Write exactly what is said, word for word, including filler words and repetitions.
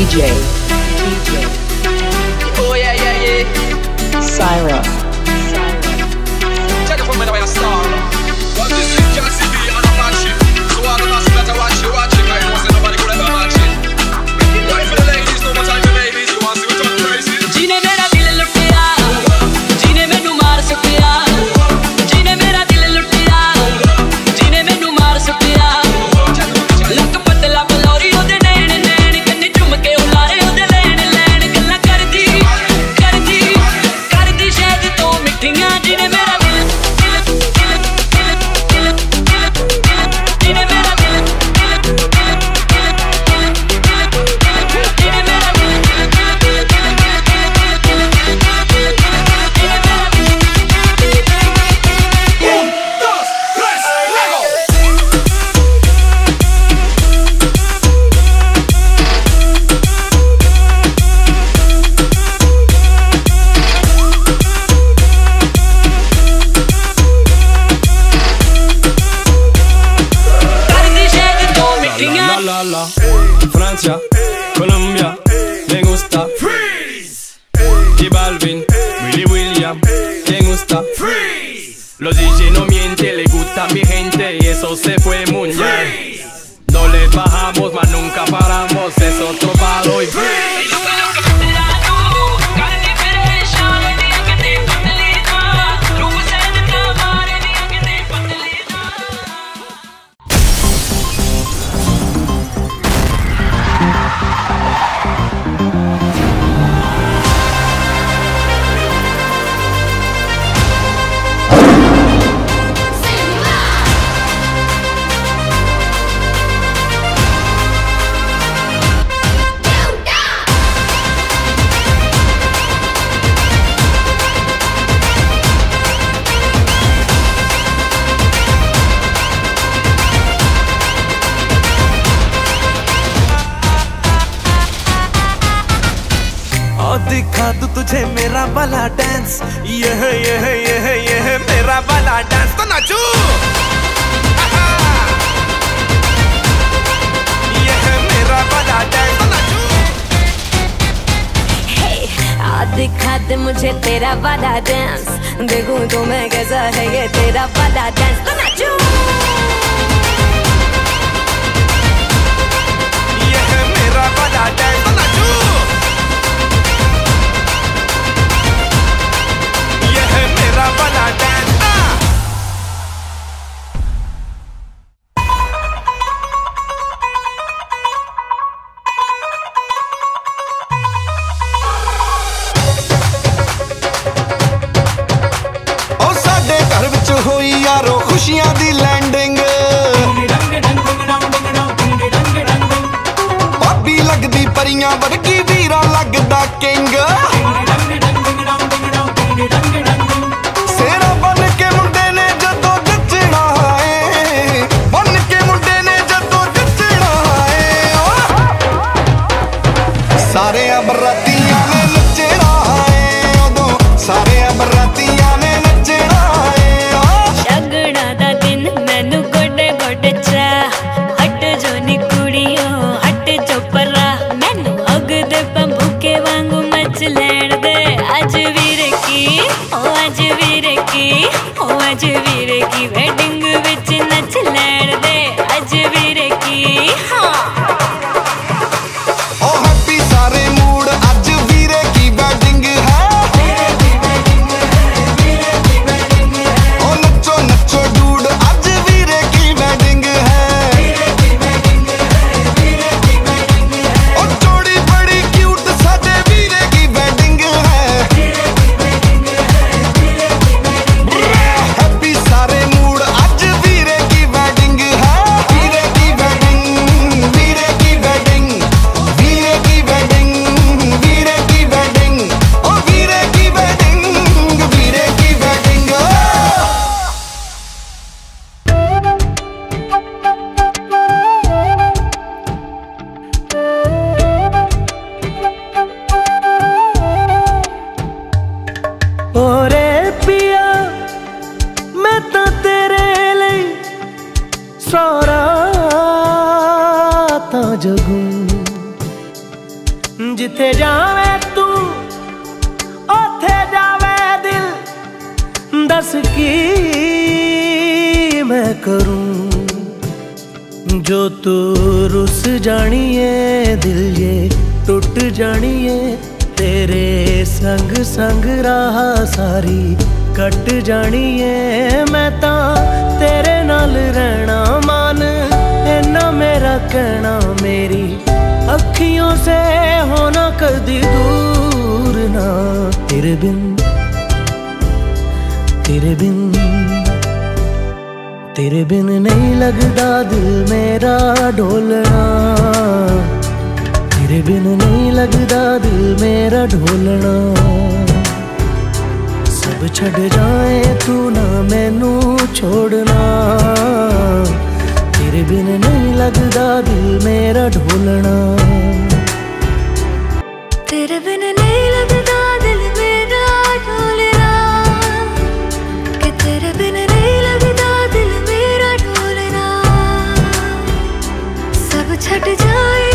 D J. D J. Oh yeah, yeah, yeah. Syra. Check it from where I start. What this is just C B and a match it. So all the masses that I watch it, watch it. I know say nobody could ever match it. Right for the ladies, no more time for babies. You want to see what's up crazy? जीने मेरा दिल लुटिया, जीने मैनू मार सुटिया, जीने मेरा दिल लुटिया, जीने मैनू मार सुटिया। लक पतला बलौरी ओदे नैन नैन कन्ने चुम के उलारे ओदे लैन लैन गल्ला करदी करदी करदी शायद तो मिठियां जीने मेरा दिल दिल दिल दिल दिल दिल जीने मेरा दिल दिल दिल दिल दिल जीने मेरा दिल Francia, Colombia, me gusta Freeze. J Balvin, Willy William, me gusta Freeze. Los D J no mienten, le gusta mi gente y eso se fue mundial. No le bajamos, mas nunca paramos, es otro palo y Freeze. दिखा दूं तुझे मेरा वाला dance, ये है ये है ये है ये है मेरा वाला डांस, तो नाचू। ये है मेरा वाला डांस, तो नाचू। Hey, आ दिखा दे मुझे तेरा वाला डांस, देखूं तो मैं कैसा है ये तेरा वाला डांस, तो नाचू। ये है मेरा वाला डांस, तो नाचू। मेरा वाला डांस। ओ साडे घर विच होई यारो खुशियां दी लैंडिंग, भाभी लगदी परियां वर्गी वीरा लगदा किंग। सारे बरातियां ने नचना है, उदों सारे बरातियां ने नचना है। शगना दा दिन मैनू गोडे गोडे चा, हट जो नी कुड़ियो हट जो परा, मैनू अग दे पंभूके वांगू मच लैण दे। अज वीरे की ओ अज वीरे की ओ अज वीरे की वेडिंग विच नच लैण दे। अज वीरे की हाँ जिथे जावे तू ओथे जावे दिल, दस की मैं करूं जो तू रुस जानिए दिल ये टुट जानिए, तेरे संग संग राह सारी कट जानिए। मैं ता तेरे नाल रहना मान इन्ना मेरा कहना, मेरी अखियों से होना कदी दूर ना। तेरे बिन तेरे बिन तेरे बिन नहीं लगदा दिल मेरा ढोलना, तेरे बिन नहीं लगदा दिल मेरा ढोलना। सब छड़ जाए तू ना मैनू छोड़ना, तेरे बिन नहीं लगदा दिल मेरा ढोलना। तेरे बिन नहीं लगदा दिल मेरा ढोलना, कि तेरे बिन नहीं लगदा दिल मेरा ढोलना। सब छट जाए